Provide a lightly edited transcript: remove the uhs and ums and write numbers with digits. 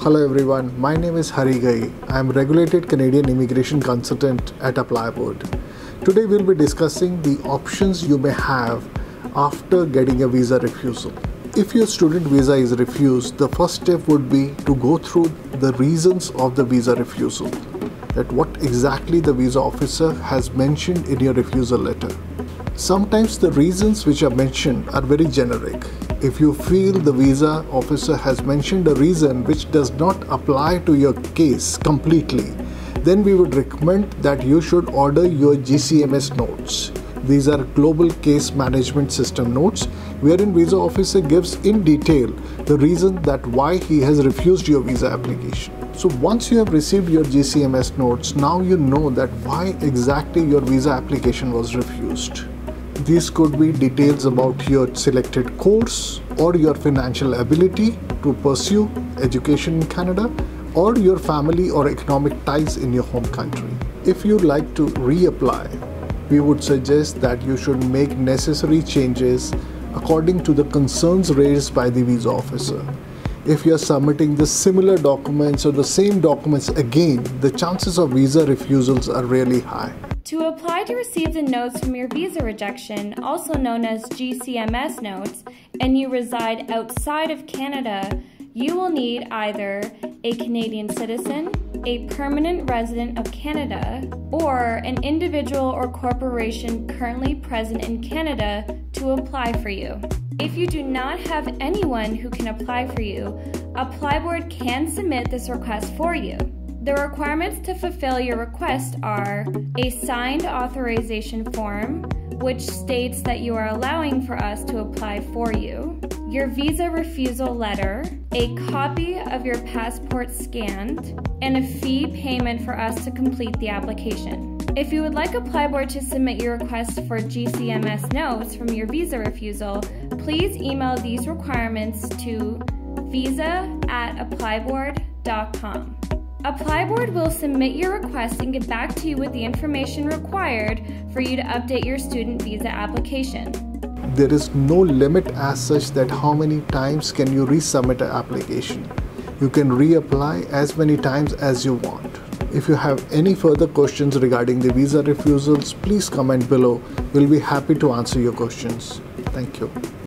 Hello everyone, my name is Hari Gai. I am Regulated Canadian Immigration Consultant at ApplyBoard. Today we'll be discussing the options you may have after getting a visa refusal. If your student visa is refused, the first step would be to go through the reasons of the visa refusal, that what exactly the visa officer has mentioned in your refusal letter. Sometimes the reasons which are mentioned are very generic. If you feel the visa officer has mentioned a reason which does not apply to your case completely, then we would recommend that you should order your GCMS notes. These are Global Case Management System notes, wherein visa officer gives in detail the reason that why he has refused your visa application. So once you have received your GCMS notes, now you know that why exactly your visa application was refused. These could be details about your selected course or your financial ability to pursue education in Canada or your family or economic ties in your home country. If you'd like to reapply, we would suggest that you should make necessary changes according to the concerns raised by the visa officer. If you are submitting the similar documents or the same documents again, the chances of visa refusals are really high. To apply to receive the notes from your visa rejection, also known as GCMS notes, and you reside outside of Canada, you will need either a Canadian citizen, a permanent resident of Canada, or an individual or corporation currently present in Canada to apply for you. If you do not have anyone who can apply for you, ApplyBoard can submit this request for you. The requirements to fulfill your request are a signed authorization form, which states that you are allowing for us to apply for you, your visa refusal letter, a copy of your passport scanned, and a fee payment for us to complete the application. If you would like ApplyBoard to submit your request for GCMS notes from your visa refusal, please email these requirements to visa@applyboard.com. ApplyBoard will submit your request and get back to you with the information required for you to update your student visa application. There is no limit as such that how many times can you resubmit an application. You can reapply as many times as you want. If you have any further questions regarding the visa refusals, please comment below. We'll be happy to answer your questions. Thank you.